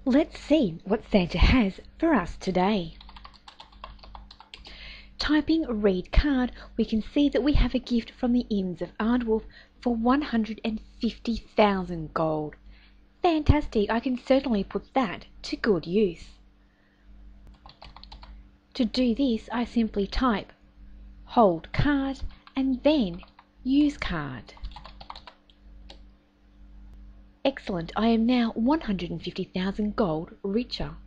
Let's see what Santa has for us today. Typing read card, we can see that we have a gift from the Inns of Aardwolf for 150,000 gold. Fantastic, I can certainly put that to good use. To do this, I simply type hold card and then use card. Excellent, I am now 150,000 gold richer.